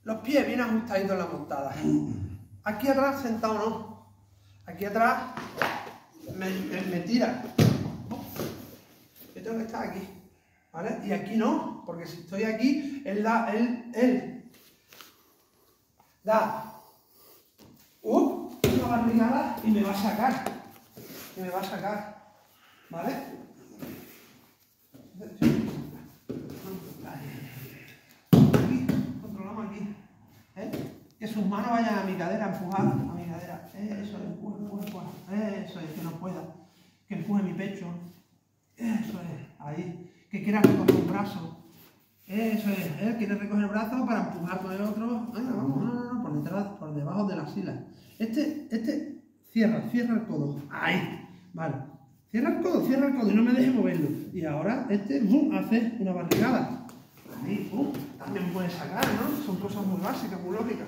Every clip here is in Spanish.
los pies bien ajustaditos en la montada. Aquí atrás sentado no. Aquí atrás me tira. Yo tengo que estar aquí, ¿vale? Y aquí no, porque si estoy aquí, él da una barrigada y me va a sacar. ¿Vale? Aquí, controlamos aquí. Que sus manos vayan a mi cadera, empujar a mi cadera. Eso es, empuja. Eso es, que no pueda. Que empuje mi pecho. Eso es, ahí. Que quiera recoger un brazo. Eso es, él quiere recoger el brazo para empujar con el otro. Venga, vamos, no, por detrás, por debajo de la sila. Cierra el codo. Ahí, vale. Cierra el codo y no me deje moverlo. Y ahora hace una barrigada. Ahí, también puede sacar, ¿no? Son cosas muy básicas, muy lógicas.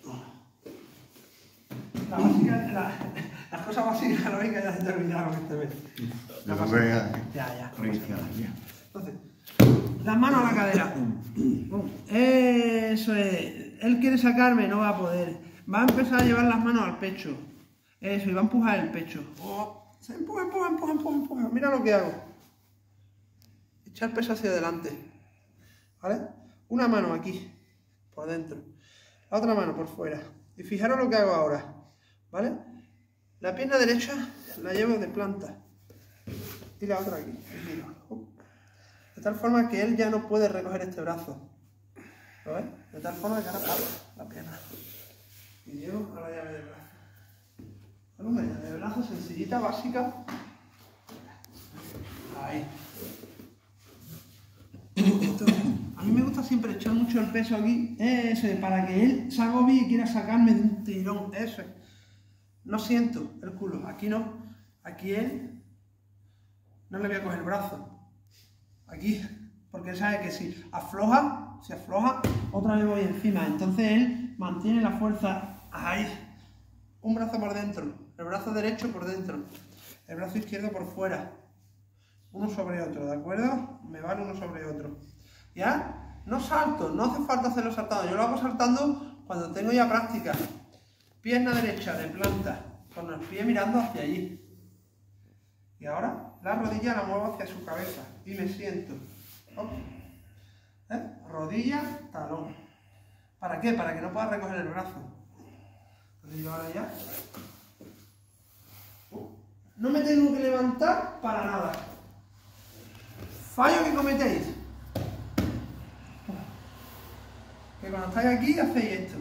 Las cosas básicas lógicas ya se terminaron este mes. Ya. Entonces, las manos a la cadera. Eso es. Él quiere sacarme, no va a poder. Va a empezar a llevar las manos al pecho. Eso, y va a empujar el pecho. Se empuja. Mira lo que hago. Echar el peso hacia adelante. ¿Vale? Una mano aquí, por dentro. La otra mano por fuera. Y fijaros lo que hago ahora. ¿Vale? La pierna derecha la llevo de planta. Y la otra aquí. De tal forma que él ya no puede recoger este brazo. ¿Lo ves? De tal forma que ahora paro la pierna. Y llevo a la llave del brazo. Una llave de brazo sencillita, básica. Ahí. Entonces, a mí me gusta siempre echar mucho el peso aquí. Eso es, para que él se agobie y quiera sacarme de un tirón. Eso es. No siento el culo. Aquí no. Aquí él no le voy a coger el brazo. Aquí. Porque él sabe que si afloja, otra vez voy encima. Entonces él mantiene la fuerza ahí. Un brazo por dentro. El brazo derecho por dentro. El brazo izquierdo por fuera. Uno sobre otro, ¿de acuerdo? Me vale uno sobre otro. ¿Ya? No salto, no hace falta hacerlo saltando. Yo lo hago saltando cuando tengo ya práctica. Pierna derecha de planta, con los pies mirando hacia allí. Y ahora la rodilla la muevo hacia su cabeza y me siento. Rodilla, talón. ¿Para qué? Para que no pueda recoger el brazo. Entonces yo ahora ya... No me tengo que levantar para nada. Fallo que cometéis. Que cuando estáis aquí hacéis esto.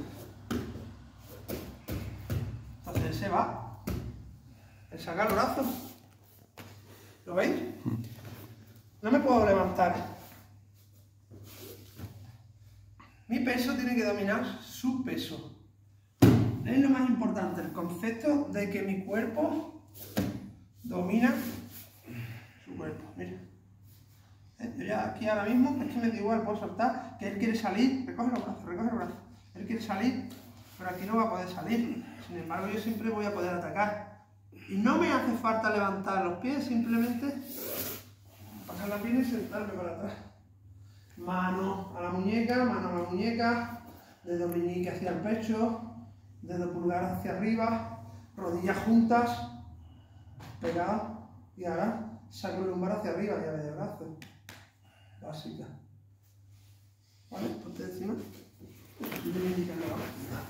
Entonces él se va. Él saca el brazo. ¿Lo veis? No me puedo levantar. Mi peso tiene que dominar su peso. Es lo más importante, el concepto de que mi cuerpo domina su cuerpo. Mira. Yo ya aquí ahora mismo, es que me da igual, puedo soltar, que él quiere salir, recoge el brazo. Él quiere salir, pero aquí no va a poder salir. Sin embargo, yo siempre voy a poder atacar. Y no me hace falta levantar los pies, simplemente pasar la pierna y sentarme para atrás. Mano a la muñeca, dedo meñique hacia el pecho, dedo pulgar hacia arriba, rodillas juntas, pegadas, y ahora saco el lumbar hacia arriba, llave de brazo. Básica. ¿Vale? Ponte encima. Y te indican abajo.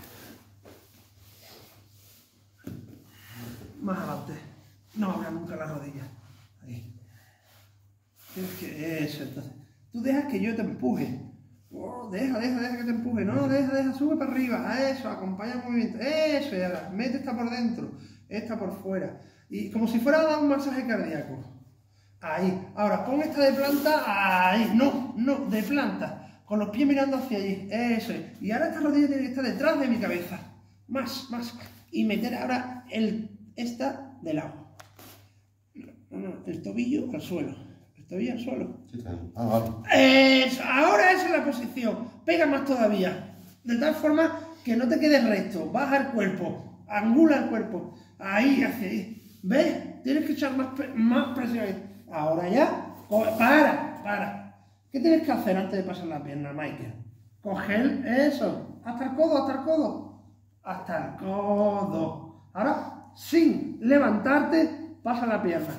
Más adelante. No abras nunca las rodillas. Ahí. Tienes que... Eso, entonces. Tú dejas que yo te empuje. Deja que te empuje. No, deja, sube para arriba. Eso, acompaña el movimiento. Eso, y ahora. Mete esta por dentro, esta por fuera. Y como si fuera a dar un masaje cardíaco. Ahí. Ahora, pon esta de planta. Ahí. No, de planta. Con los pies mirando hacia allí. Eso es. Y ahora esta rodilla tiene que estar detrás de mi cabeza. Más. Y meter ahora esta de lado. No, el tobillo al suelo. El tobillo al suelo. Sí, vale. Ahora esa es la posición. Pega más todavía. De tal forma que no te quedes recto. Baja el cuerpo. Angula el cuerpo. Ahí, hacia ahí. ¿Ves? Tienes que echar más presión ahí. Ahora ya. Para. ¿Qué tienes que hacer antes de pasar la pierna, Michael? Coger eso. hasta el codo, hasta el codo. Hasta el codo. Ahora, sin levantarte, pasa la pierna.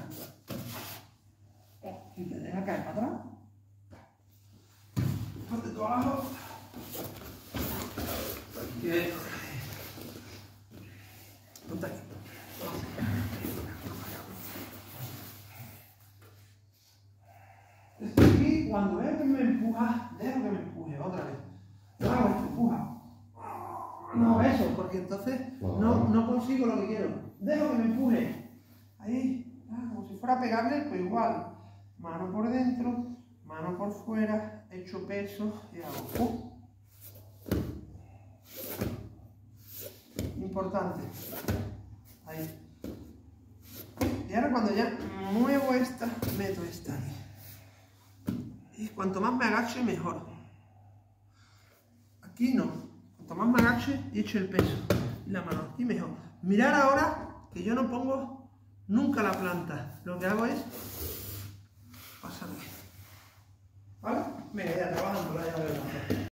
Y te deja caer para atrás. Ponte tú abajo. Bien. Ponte aquí. Y cuando veo que me empuja, dejo que me empuje otra vez. No hago esto, empuja. No eso, porque entonces no consigo lo que quiero. Dejo que me empuje. Ahí, como si fuera a pegarle, pues igual. Mano por dentro, mano por fuera, echo peso y hago. Importante. Ahí. Y ahora cuando ya muevo esta, meto esta ahí. Y cuanto más me agache, mejor. Aquí no. Cuanto más me agache, y echo el peso. Y la mano aquí mejor. Mirar ahora que yo no pongo nunca la planta. Lo que hago es pasarme. ¿Vale? Venga, ya trabajando, ya veo.